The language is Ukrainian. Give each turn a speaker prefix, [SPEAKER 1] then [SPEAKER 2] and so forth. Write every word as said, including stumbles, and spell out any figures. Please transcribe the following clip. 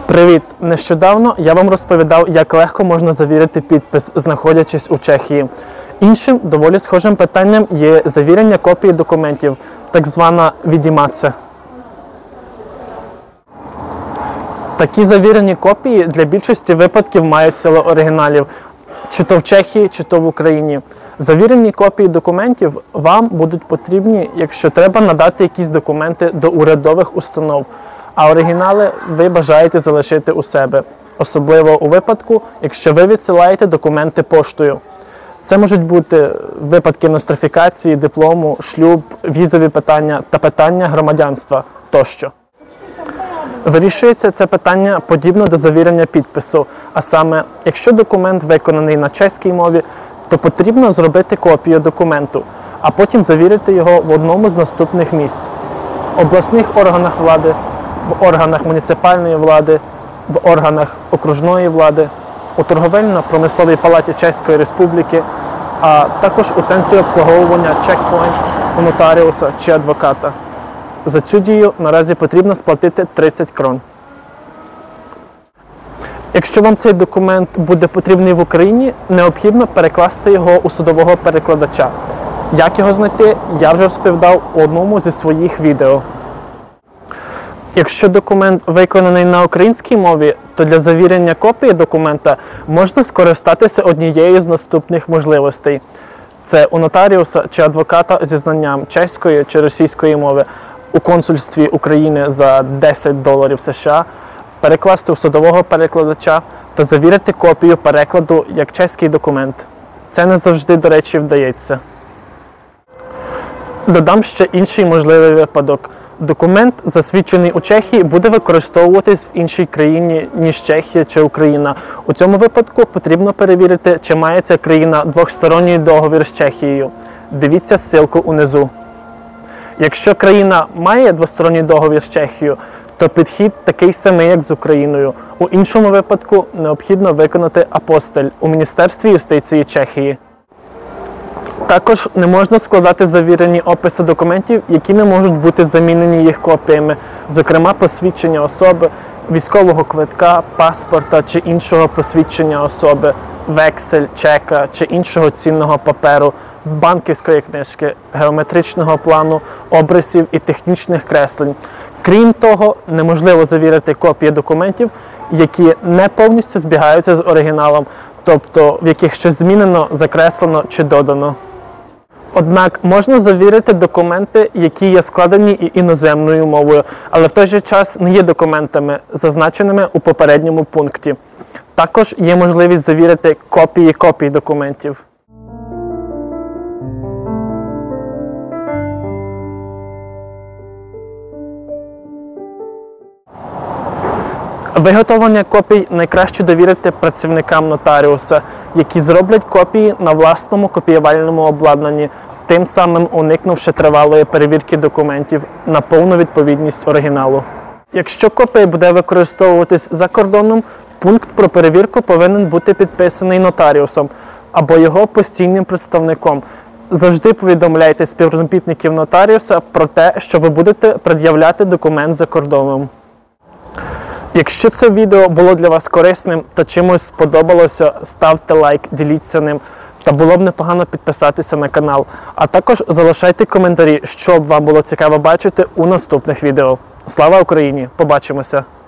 [SPEAKER 1] Привіт! Нещодавно я вам розповідав, як легко можна завірити підпис, знаходячись у Чехії. Іншим доволі схожим питанням є завірення копії документів, так звана відімація. Такі завірені копії для більшості випадків мають силу оригіналів, чи то в Чехії, чи то в Україні. Завірені копії документів вам будуть потрібні, якщо треба надати якісь документи до урядових установ, а оригінали ви бажаєте залишити у себе, особливо у випадку, якщо ви відсилаєте документи поштою. Це можуть бути випадки нострифікації, диплому, шлюб, візові питання та питання громадянства тощо. Вирішується це питання подібно до завірення підпису, а саме, якщо документ виконаний на чеській мові, то потрібно зробити копію документу, а потім завірити його в одному з наступних місць – обласних органах влади, в органах муніципальної влади, в органах окружної влади, у торговельно-промисловій палаті Чеської Республіки, а також у центрі обслуговування чекпоінт у нотаріуса чи адвоката. За цю дію наразі потрібно сплатити тридцять крон. Якщо вам цей документ буде потрібний в Україні, необхідно перекласти його у судового перекладача. Як його знайти, я вже розповідав у одному зі своїх відео. Якщо документ виконаний на українській мові, то для завірення копії документа можна скористатися однією з наступних можливостей. Це у нотаріуса чи адвоката зі знанням чеської чи російської мови у консульстві України за десять доларів США, перекласти у судового перекладача та завірити копію перекладу як чеський документ. Це не завжди, до речі, вдається. Додам ще інший можливий випадок. Документ, засвідчений у Чехії, буде використовуватись в іншій країні, ніж Чехія чи Україна. У цьому випадку потрібно перевірити, чи має ця країна двосторонній договір з Чехією. Дивіться ссылку унизу. Якщо країна має двосторонній договір з Чехією, то підхід такий самий, як з Україною. У іншому випадку необхідно виконати апостиль у Міністерстві юстиції Чехії. Також не можна складати завірені описи документів, які не можуть бути замінені їх копіями, зокрема посвідчення особи, військового квитка, паспорта чи іншого посвідчення особи, вексель, чека чи іншого цінного паперу, банківської книжки, геометричного плану, обрисів і технічних креслень. Крім того, неможливо завірити копії документів, які не повністю збігаються з оригіналом, тобто в яких щось змінено, закреслено чи додано. Однак можна завірити документи, які є складені і іноземною мовою, але в той же час не є документами, зазначеними у попередньому пункті. Також є можливість завірити копії копій документів. Виготовлення копій найкраще довірити працівникам нотаріуса, які зроблять копії на власному копіювальному обладнанні, тим самим уникнувши тривалої перевірки документів на повну відповідність оригіналу. Якщо копія буде використовуватись за кордоном, пункт про перевірку повинен бути підписаний нотаріусом або його постійним представником. Завжди повідомляйте співробітників нотаріуса про те, що ви будете пред'являти документ за кордоном. Якщо це відео було для вас корисним та чимось сподобалося, ставте лайк, діліться ним, та було б непогано підписатися на канал. А також залишайте коментарі, що б вам було цікаво бачити у наступних відео. Слава Україні! Побачимося!